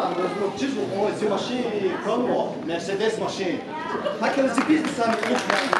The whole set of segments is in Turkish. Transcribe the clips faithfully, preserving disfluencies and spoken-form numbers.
Размокчиш го, зи машини, кълно, Мерседес машини. Хака да си бизнес сами уж машини.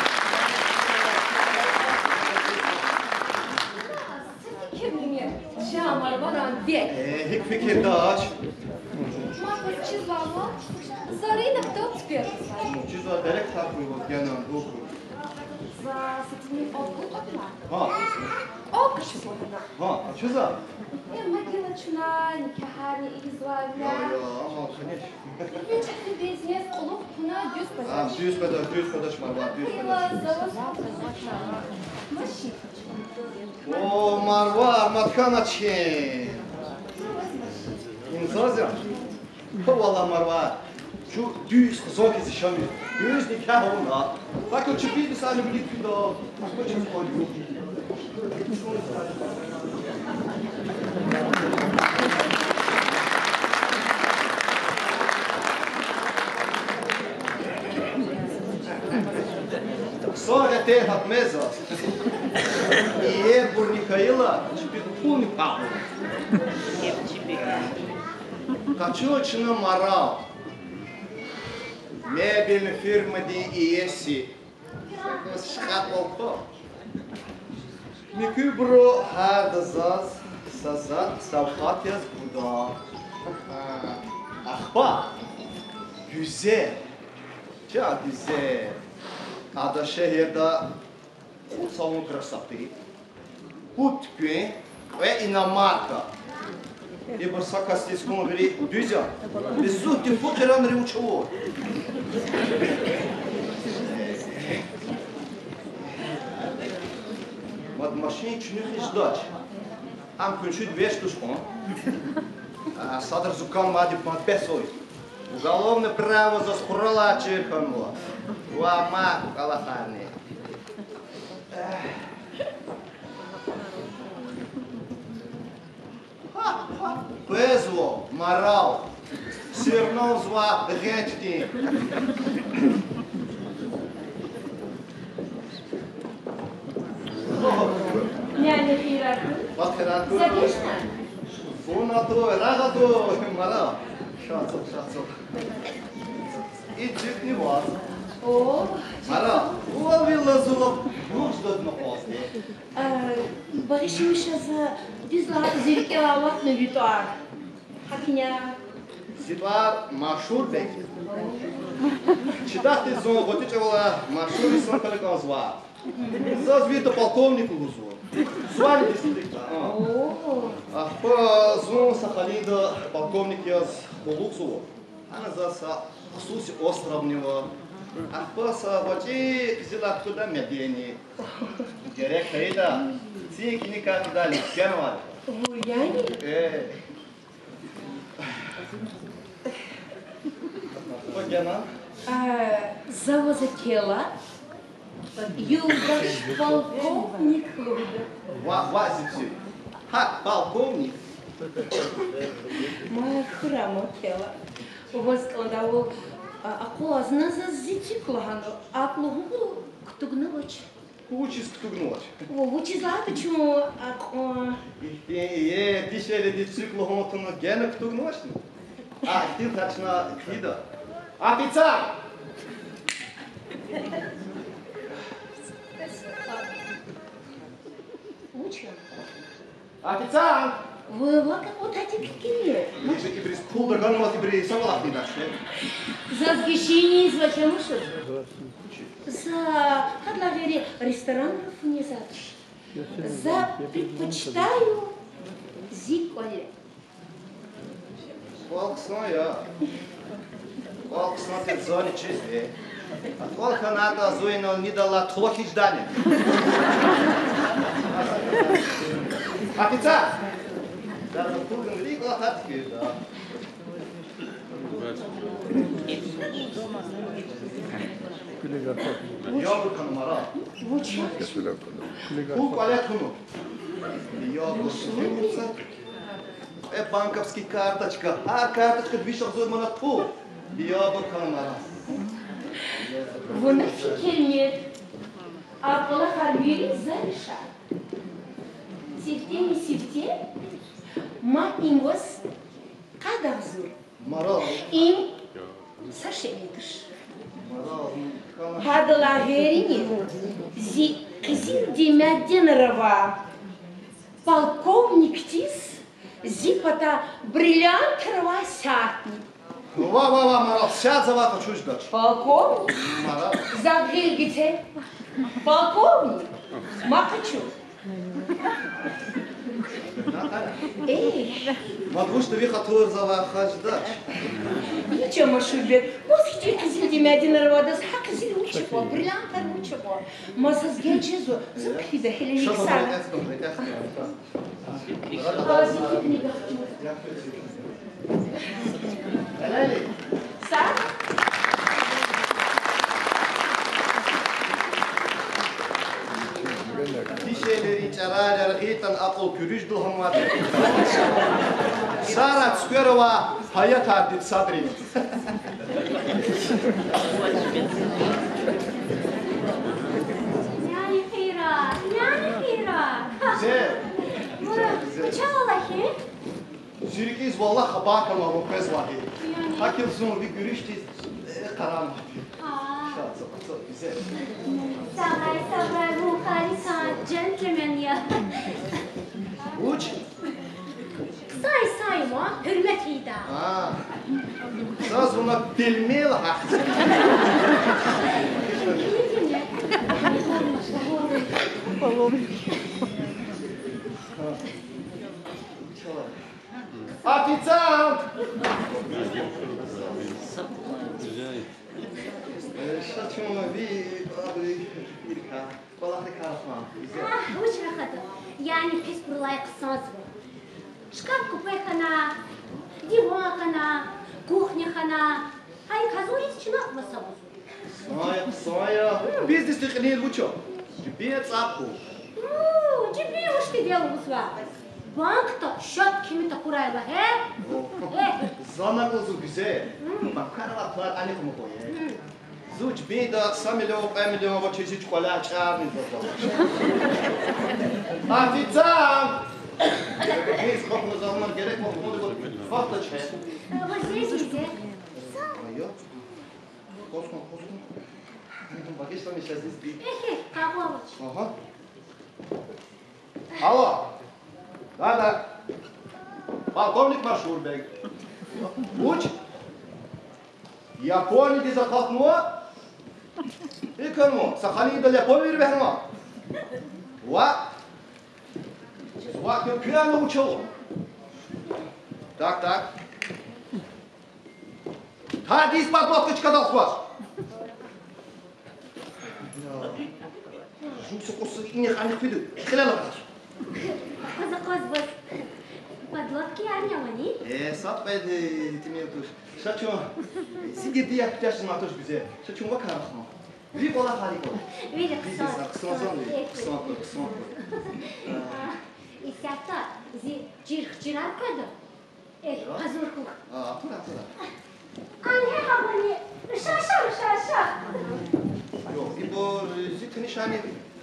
Şamar bana dek. Ee, hik fikir de aç. Mağaz çiz valla. Zarıyla da tutuyor. Çiz var, derek takmıyor gene bu. За сатни около топла. Ha, Окши богна. ha, çiz var. Я могила чунай, никахани Ya извайна. ya, ama конечно. Вич бизнес олух пуна дюс Ha, пазар. düz pedaş, düz pedaş var, var, düz Кила pedaş. завоз. Машин. O Marva, matkan açın. İmzaz ya. Valla Marva. Şu düz zor kesi şamıyor. Düz nikah ona. Bak o çıkıyor bir saniye bir iki daha. Bak o çıkıyor. Sonra terra mesa. E é por Micaela, tipo puni papo. Качочна морал. Мебельная фирма ди иеси. Шкаполко. Микубро хардазаз сазат savhat yaz burada. Ahba. Güzel. Çok güzel. Ada şehirde salon krasapı. Putpü ve inamarka. И бърсака сте исконо били дюзя. Безух ти футера на учево. Мад машини чунюх и ждач. Ам кунчу две штушко. Садър зукан мади мад бесой. Уголовно право за спорала черханула. Уама калахарни. Пезло, морал, свернул зла, гечти. Yani hiratı. Bak hiratı. Zakişna. Фунато, рагато, морал. Шацок, шацок. И чик не вас. О. Морал, уловила зулов, нужда на посте. Barışmışız. Biz daha zevkli avatlı vituar. Hakina. Ситуар машур беки. Читахте зон, готичевала машур и сон каликан зва. Заз вита полковнику гузу. Звали дистрикта. А по зон Сахалида полковник яз Болуксово. Ана за са хусуси островнева. А по са вачи кизила туда медени. Gerek kayda. Сикини как дали. Генвар. Yani? Э. Гена. Завозатела. Юлдаш полковник. Вазицы. Ха, полковник. Моя храма тела. Воскладало акуазна за зитиклану. А плохо ктугнуть. Учись ктугнуть. Учись лапы чему ако. Е, ти ще ли ди цикло хомото гена ктугнуть? А, ти тачна кида. Офицер! Учим. Офицер! Вы лака вот эти какие? Ниже и брис пулда ганмат и брис самолах не дашь. За сгищение извачем уж. За хадлавери ресторанов не задашь. За предпочитаю зиколе. Волксон я. Волксон ты зоне чизе. А сколько надо зуйно не дала тлохи ждали. Офицер! Даже пулган лигла хатки, да. Яблоко номера. Пул палет хуну. Яблоко. Е банковски карточка. А карточка движок зуйма на пул. Яблоко номера. Вона fikirmir. Akla harbiri zarışa. Sifte mi sifte? Ma ingos kadar zor. Maral. Им сошелидыш. Maral. Kana. Падала верини. Зи кызил демядден рава. Полковник тис. Зипата бриллиант рва сятни. Va va va Maral. Сядь за вака чуждач. Полковник? Maral. Завгильгите. Полковник? Макачу. Эй. Мадвуш ты вихатур за вака ждач. Ничего, Машубек. Вот где кызил демядден рва. Да кызил учего. Бриллиант учего. Масаз генчезу. Закфида Хелениксана. Сам? Bir şeyleri çarar hitan akıl kürüş dulhamad. Sara Tskurova hayat ardit sadri. Yani Hira, yani Hira. Güzel. Uçağla ki? Zürkiz vallahi habak ama bu kez vahi. Hakil zor bir görüştü karan. Çok çok güzel. Sabray sabray bu harika gentleman ya. Uç. Say sayma hürmet ida. Ha. Saz buna bilmeyel hak. Официант! Что чему ви ирка? Балахи карфан. Ah, uç rahatı. Yani pis burlay kısmaz bu. Şkaf kupayxana, divanxana, kuxnyaxana. Hay kazuriz çınak masabı. Соя, соя. Бизнес ты не лучше. Тебе цапку. Ууу, тебе уж ты делал сва. Банк-то счет кими-то курайла, he? He? Zana kızı güzel. Bak karavatlar anne kumu koyuyor. Zuç bir de yüz milyon, on milyon var çeşit çikolata çağırın. Официант! Biz kapımız alman gerek mi? Onu da farklı şey. Вот здесь где? Ayı. Koskun, koskun. Bak işte ne şey değil. Эхе, Павлович. Aha. Alo. Да, да. Полковник Машурбек. Уч. Япония ди закатмо. Иканмо. Сахани да Япония вербехмо. Ва. Ва кё кёно учо. Так, так. Та дис подлодка чкадал хвас. Жуксы кусы ине хани фиду. Хилала. Казакоз бос. Подлодки арнявани? Ee, sat ben de timiyor tuş. Şaço, sigeti yapacağız mı tuş bize? Şaço bak arasın. Bir kola harika. Видя, Biz de kısma son değil, kısma koy, kısma koy. И сята, зи чих чирар кадо. Эх, казурку. Aa, tura tura. Анне хабани. Шаша, шаша. Yok, İbo zikri nişani.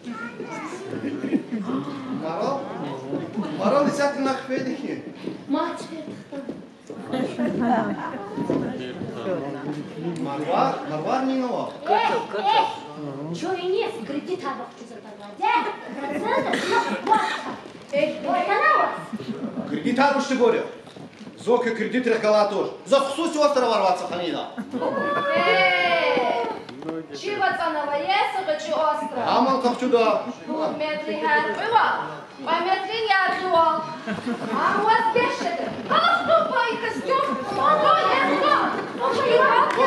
Maral, Maral zaten nakfedi ki. Мать. Marvar, Marvar mı o? Эх, эх. Чё и нет, кредит абахчу западладе. Процентов, ну, вот. Эх, вот она вас. Kredit almıştı böyle. Zoke kredit rekalator. За hususi ostra varvatsa hanida. Чи вацанова есога, чи остра? Aman kapçuda. Метри херпива, а метри ядуал. А у вас бешеды. А что по и костюм? Что есо? Что и валки?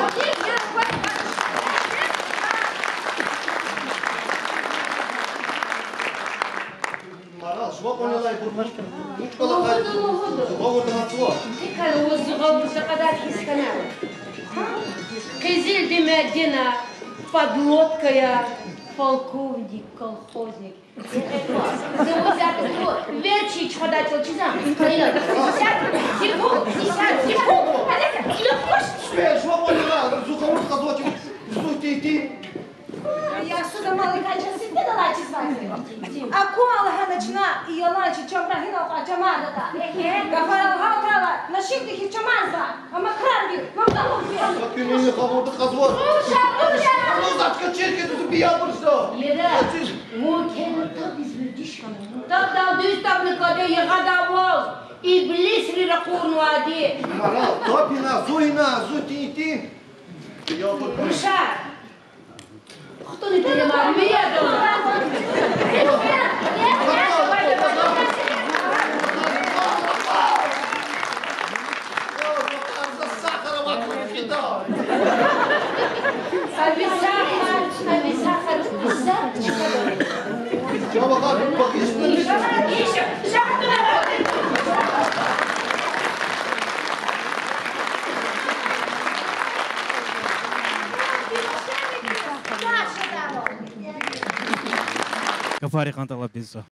Maral, жвак он лай бурмаш. Уч кола хай. Зубову да нацло. Тикар воздухом закадать хисканал. Кызил демяддена. Подлодкая. Полковник, колхозник. Завозят его. Вечич подать лчизам. Десят, секунд, десят, секунд. Шве, жвак он лай. Зухову казочек. Сухти ти. Я сюда маленькая себе дала чизвать. А кола ханачна и яланчи чобрахина по джамада. Гафара хатала. نشيدك يتمازع أما كراندي ما بتعرف Bakın yine kavurdu kazma. Ruja, Ruja! Onu da kaçır ki tutup bir yapmıştı. يدا ممكن تبز بالدشم تبدا دوستم لكده يغدا واز إبليس اللي رقون وادي Mara, topina, zuyna, zutiti. Yapın. مشاعر خطوني تلمار مية دولار أبي ساخر أبي ساخر بالزبط Ya bakar, bak işte. كفاري قنطلة بيزو